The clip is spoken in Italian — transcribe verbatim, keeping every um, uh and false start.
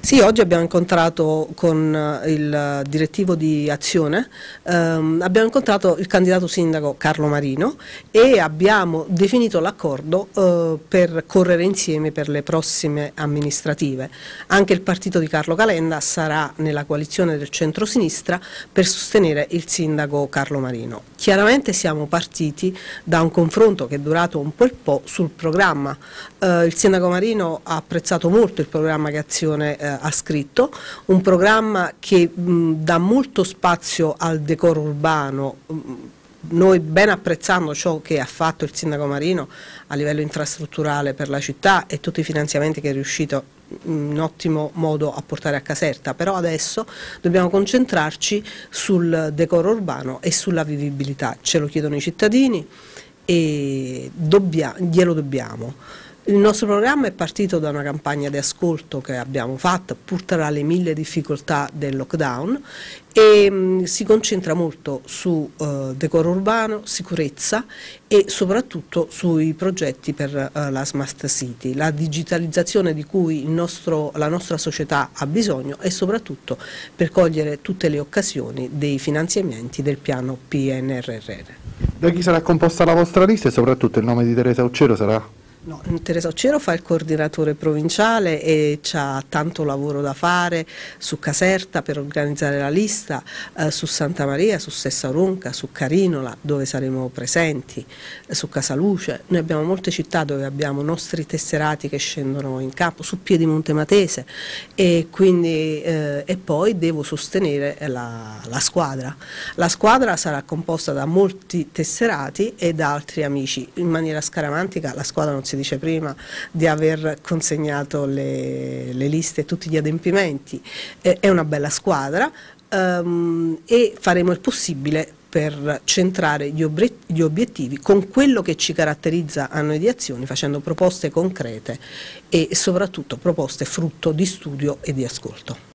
Sì, oggi abbiamo incontrato con il direttivo di Azione, ehm, abbiamo incontrato il candidato sindaco Carlo Marino e abbiamo definito l'accordo eh, per correre insieme per le prossime amministrative. Anche il partito di Carlo Calenda sarà nella coalizione del centro-sinistra per sostenere il sindaco Carlo Marino. Chiaramente siamo partiti da un confronto che è durato un po' po' sul programma. Eh, il sindaco Marino ha apprezzato molto il programma che Azione eh, ha scritto, un programma che mh, dà molto spazio al decoro urbano. Mh, noi ben apprezzando ciò che ha fatto il sindaco Marino a livello infrastrutturale per la città e tutti i finanziamenti che è riuscito in ottimo modo a portare a Caserta, però adesso dobbiamo concentrarci sul decoro urbano e sulla vivibilità, ce lo chiedono i cittadini e dobbia, glielo dobbiamo. Il nostro programma è partito da una campagna di ascolto che abbiamo fatto pur tra le mille difficoltà del lockdown e mh, si concentra molto su uh, decoro urbano, sicurezza e soprattutto sui progetti per uh, la Smart City, la digitalizzazione di cui il nostro, la nostra società ha bisogno e soprattutto per cogliere tutte le occasioni dei finanziamenti del piano P N R R. Da chi sarà composta la vostra lista e soprattutto il nome di Teresa Uccero sarà? No, Teresa Uccero fa il coordinatore provinciale e c'ha tanto lavoro da fare su Caserta per organizzare la lista, eh, su Santa Maria, su Sessaronca, su Carinola dove saremo presenti, eh, su Casaluce. Noi abbiamo molte città dove abbiamo nostri tesserati che scendono in campo, su Piedimonte Matese e, quindi, eh, e poi devo sostenere la, la squadra. La squadra sarà composta da molti tesserati e da altri amici. In maniera scaramantica la squadra non si dice prima di aver consegnato le, le liste e tutti gli adempimenti, eh, è una bella squadra um, e faremo il possibile per centrare gli, gli obiettivi con quello che ci caratterizza a noi di Azioni, facendo proposte concrete e soprattutto proposte frutto di studio e di ascolto.